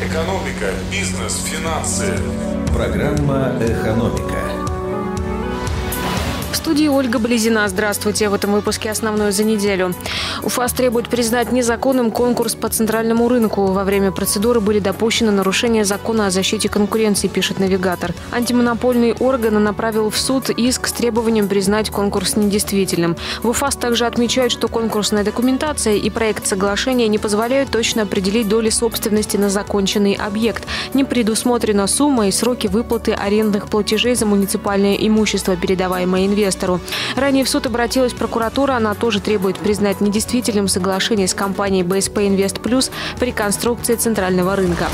Экономика, бизнес, финансы. Программа «Экономика». В студии Ольга Близина. Здравствуйте. В этом выпуске основное за неделю. УФАС требует признать незаконным конкурс по центральному рынку. Во время процедуры были допущены нарушения закона о защите конкуренции, пишет «Навигатор». Антимонопольный орган направил в суд иск с требованием признать конкурс недействительным. В УФАС также отмечают, что конкурсная документация и проект соглашения не позволяют точно определить доли собственности на законченный объект. Не предусмотрена сумма и сроки выплаты арендных платежей за муниципальное имущество, передаваемое инвестору. Ранее в суд обратилась прокуратура. Она тоже требует признать недействительным соглашение с компанией БСП Инвест Плюс по реконструкции центрального рынка.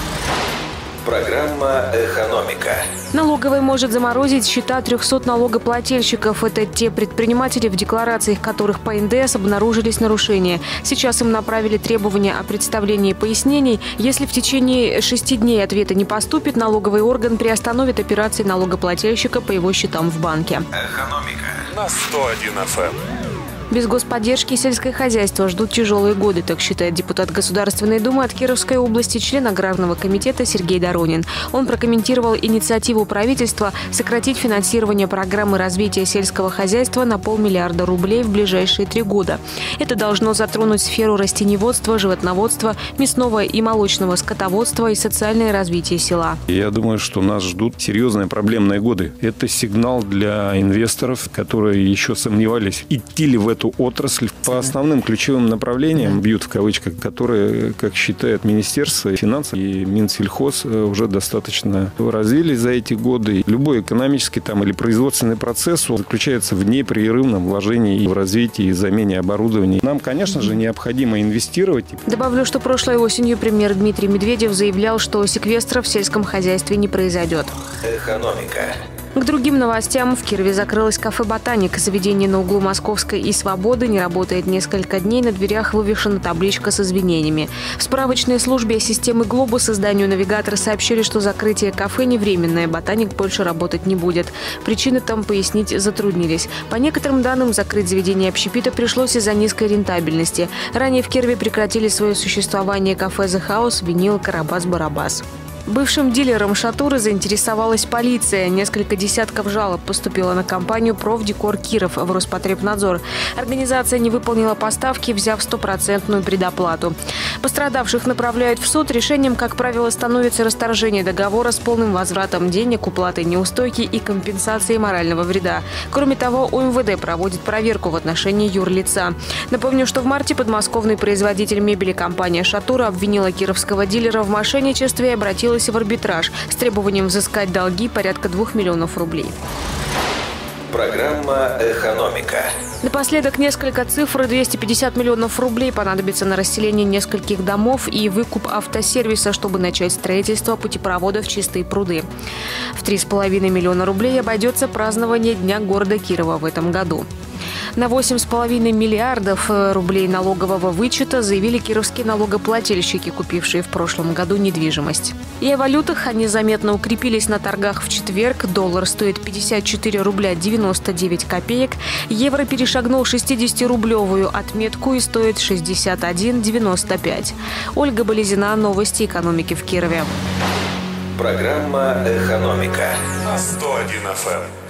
Программа «Экономика». Налоговая может заморозить счета 300 налогоплательщиков. Это те предприниматели, в декларациях которых по НДС обнаружились нарушения. Сейчас им направили требования о представлении пояснений. Если в течение 6 дней ответа не поступит, налоговый орган приостановит операции налогоплательщика по его счетам в банке. Экономика. На 101 FM. Без господдержки сельское хозяйство ждут тяжелые годы, так считает депутат Государственной Думы от Кировской области, член Аграрного комитета Сергей Доронин. Он прокомментировал инициативу правительства сократить финансирование программы развития сельского хозяйства на 500 миллиарда рублей в ближайшие 3 года. Это должно затронуть сферу растениеводства, животноводства, мясного и молочного скотоводства и социальное развитие села. Я думаю, что нас ждут серьезные проблемные годы. Это сигнал для инвесторов, которые еще сомневались, идти ли в эту отрасль. По основным ключевым направлениям, бьют в кавычках, которые, как считает Министерство финансов и Минсельхоз, уже достаточно развились за эти годы. Любой экономический или производственный процесс заключается в непрерывном вложении в развитие и замене оборудования. Нам, конечно же, необходимо инвестировать. Добавлю, что прошлой осенью премьер Дмитрий Медведев заявлял, что секвестра в сельском хозяйстве не произойдет. Экономика. К другим новостям. В Кирове закрылось кафе «Ботаник». Заведение на углу Московской и Свободы не работает несколько дней. На дверях вывешена табличка с извинениями. В справочной службе системы «Глобус» изданию «Навигатор» сообщили, что закрытие кафе не временное. «Ботаник» больше работать не будет. Причины там пояснить затруднились. По некоторым данным, закрыть заведение общепита пришлось из-за низкой рентабельности. Ранее в Кирове прекратили свое существование кафе «The House», винил «Карабас-Барабас». Бывшим дилером «Шатуры» заинтересовалась полиция. Несколько десятков жалоб поступило на компанию «Профдекор Киров» в Роспотребнадзор. Организация не выполнила поставки, взяв 100% предоплату. Пострадавших направляют в суд. Решением, как правило, становится расторжение договора с полным возвратом денег, уплатой неустойки и компенсацией морального вреда. Кроме того, УМВД проводит проверку в отношении юрлица. Напомню, что в марте подмосковный производитель мебели компания «Шатура» обвинила кировского дилера в мошенничестве и обратилась в арбитраж с требованием взыскать долги порядка 2 миллионов рублей. Программа «Экономика». Напоследок несколько цифр. 250 миллионов рублей понадобится на расселение нескольких домов и выкуп автосервиса, чтобы начать строительство путепровода в Чистые пруды. В 3,5 миллиона рублей обойдется празднование Дня города Кирова в этом году. На 8,5 миллиардов рублей налогового вычета заявили кировские налогоплательщики, купившие в прошлом году недвижимость. И о валютах. Они заметно укрепились на торгах в четверг. Доллар стоит 54 рубля 99 копеек. Евро перешагнул 60-рублевую отметку и стоит 61,95. Ольга Близина. Новости экономики в Кирове. Программа «Экономика». На 101 FM.